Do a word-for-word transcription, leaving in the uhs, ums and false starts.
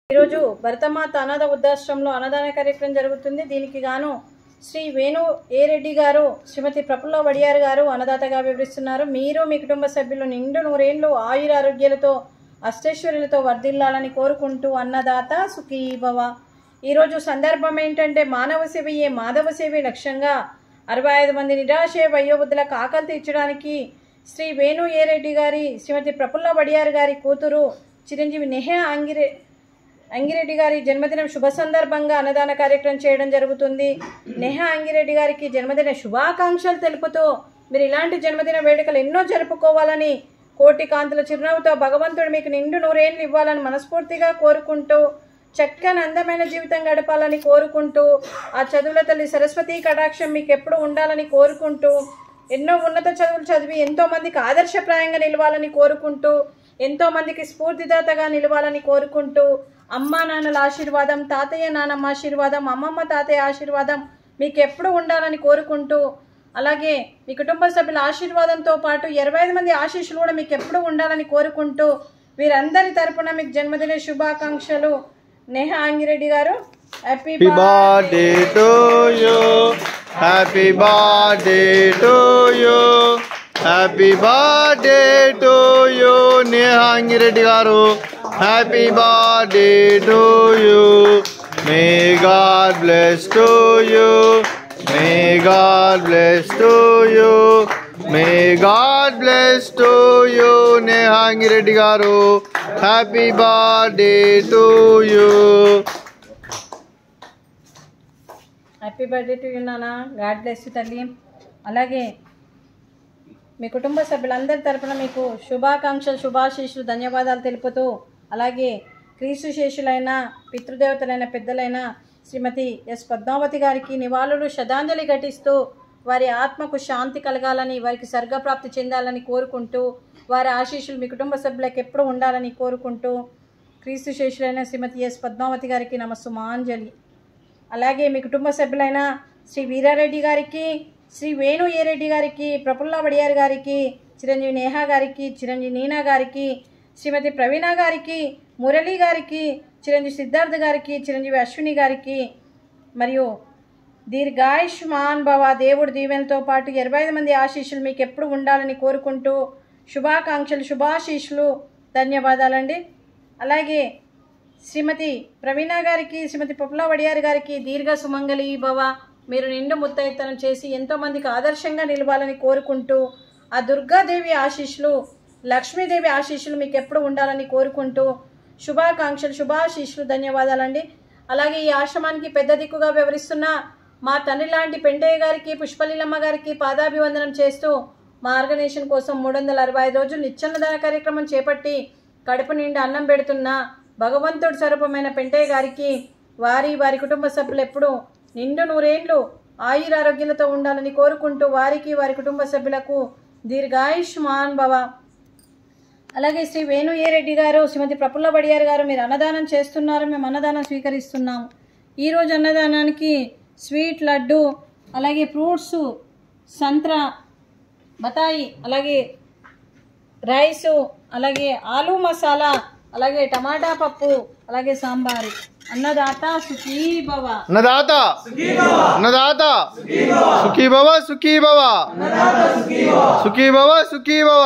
ఈరోజు భరతమాత అనాథ వృద్ధాశ్రమంలో అన్నదాన కార్యక్రమం జరుగుతుంది. దీనికి గాను శ్రీ వేణు ఏ రెడ్డి గారు, శ్రీమతి ప్రఫుల్ల వడియార్ గారు అన్నదాతగా వివరిస్తున్నారు. మీరు మీ కుటుంబ సభ్యులు నిండు నూరేళ్లు ఆయుర ఆరోగ్యాలతో అష్టైశ్వర్యాలతో వర్ధిల్లాలని కోరుకుంటూ అన్నదాత సుఖీ భవ. ఈరోజు సందర్భం ఏంటంటే మానవ సేవయే మాధవ సేవే లక్ష్యంగా అరవై ఐదు మంది నిరాశయ వయోవృద్ధులకు ఆకలి తీర్చడానికి శ్రీ వేణు ఏ రెడ్డి గారి, శ్రీమతి ప్రఫుల్ల వడియార్ గారి కూతురు చిరంజీవి నెహా అంగిరె అంగిరెడ్డి గారి జన్మదినం శుభ సందర్భంగా అన్నదాన కార్యక్రమం చేయడం జరుగుతుంది. నెహా అంగిరెడ్డి గారికి జన్మదిన శుభాకాంక్షలు తెలుపుతూ మీరు ఇలాంటి జన్మదిన వేడుకలు ఎన్నో జరుపుకోవాలని, కోటి కాంతుల చిరునవ్వుతో భగవంతుడు మీకు నిండు నూరేళ్ళు ఇవ్వాలని మనస్ఫూర్తిగా కోరుకుంటూ, చక్కని అందమైన జీవితం గడపాలని కోరుకుంటూ, ఆ చదువుల తల్లి సరస్వతి కటాక్షం మీకు ఎప్పుడు ఉండాలని కోరుకుంటూ, ఎన్నో ఉన్నత చదువులు చదివి ఎంతోమందికి ఆదర్శప్రాయంగా నిలవాలని కోరుకుంటూ, ఎంతోమందికి స్ఫూర్తిదాతగా నిలవాలని కోరుకుంటూ, అమ్మా నాన్నల ఆశీర్వాదం, తాతయ్య నాన్నమ్మ ఆశీర్వాదం, అమ్మమ్మ తాతయ్య ఆశీర్వాదం మీకు ఎప్పుడు ఉండాలని కోరుకుంటూ, అలాగే మీ కుటుంబ సభ్యుల ఆశీర్వాదంతో పాటు ఇరవై ఐదు మంది ఆశీస్సులు కూడా మీకు ఎప్పుడు ఉండాలని కోరుకుంటూ, వీరందరి తరపున మీకు జన్మదిన శుభాకాంక్షలు. నెహా అంగిరెడ్డి గారు, happy birthday to you, happy birthday to you, happy birthday to you Neha Angireddy గారు, happy birthday to you. May God bless to you, may God bless to you, may God bless to you Neha Angireddy గారు, happy birthday to you. Happy birthday to you నాన్న, God bless you తల్లి. అలాగే మీ కుటుంబ సభ్యులందరి తరపున మీకు శుభాకాంక్షలు, శుభాశీస్సులు, ధన్యవాదాలు తెలుపుతూ, అలాగే క్రీస్తు శేషులైన పితృదేవతలైన పెద్దలైన శ్రీమతి ఎస్ పద్మావతి గారికి నివాళులు శ్రద్ధాంజలి ఘటిస్తూ, వారి ఆత్మకు శాంతి కలగాలని, వారికి స్వర్గప్రాప్తి చెందాలని కోరుకుంటూ, వారి ఆశీస్సులు మీ కుటుంబ సభ్యులకు ఎప్పుడు ఉండాలని కోరుకుంటూ, క్రీస్తు శేషులైన శ్రీమతి ఎస్ పద్మావతి గారికి నమస్సుమాంజలి. అలాగే మీ కుటుంబ సభ్యులైన శ్రీ వీరారెడ్డి గారికి, శ్రీ వేణు ఏ రెడ్డి గారికి, ప్రఫుల్ల వడియార్ గారికి, చిరంజీవి నేహా గారికి, చిరంజీవి నీనా గారికి, శ్రీమతి ప్రవీణ గారికి, మురళి గారికి, చిరంజీవి సిద్ధార్థ్ గారికి, చిరంజీవి అశ్విని గారికి మరియు దీర్ఘాయుష్మాన్ భవ దేవుడి దీవెనతో పాటు ఇరవై ఐదు మంది ఆశీస్సులు మీకు ఎప్పుడు ఉండాలని కోరుకుంటూ, శుభాకాంక్షలు, శుభాశీస్సులు, ధన్యవాదాలండి. అలాగే శ్రీమతి ప్రవీణ గారికి, శ్రీమతి ప్రఫుల్ల వడియార్ గారికి దీర్ఘ సుమంగళి భవ, మీరు నిండు ముత్తైతనం చేసి ఎంతోమందికి ఆదర్శంగా నిలవాలని కోరుకుంటూ, ఆ దుర్గాదేవి ఆశీస్సులు, లక్ష్మీదేవి ఆశీస్సులు మీకు ఎప్పుడు ఉండాలని కోరుకుంటూ, శుభాకాంక్షలు, శుభాశీస్సులు, ధన్యవాదాలండి. అలాగే ఈ ఆశ్రమానికి పెద్ద దిక్కుగా వివరిస్తున్న మా తండ్రి లాంటి పెంటయ్య గారికి, పుష్పలీలమ్మ గారికి పాదాభివందనం చేస్తూ, మా ఆర్గనైజేషన్ కోసం మూడు వందల అరవై ఐదు రోజులు నిత్యాన్నదాన కార్యక్రమం చేపట్టి కడుపు నిండా అన్నం పెడుతున్న భగవంతుడి స్వరూపమైన పెంటయ్య గారికి, వారి వారి కుటుంబ సభ్యులు ఎప్పుడు నిండు నూరేళ్లు ఆయురారోగ్యాలతో ఉండాలని కోరుకుంటూ, వారికి వారి కుటుంబ సభ్యులకు దీర్ఘాయుష్మాన్ భవ. అలాగే శ్రీ వేణు ఏ రెడ్డి గారు, శ్రీమతి ప్రఫుల్ల వడియార్ గారు, మీరు అన్నదానం చేస్తున్నారు, మేము అన్నదానం స్వీకరిస్తున్నాము. ఈరోజు అన్నదానానికి స్వీట్ లడ్డు, అలాగే ఫ్రూట్స్, సంత్రా, బతాయి, అలాగే రైసు, అలాగే ఆలూ మసాలా, అలాగే టమాటా పప్పు, అలాగే సాంబారు. అన్నదాత సుఖీ భవ, అన్నదాత అన్నదాత సుఖీ భవ, సుఖీ భవ, సుఖీ భవ, సుఖీ భవ.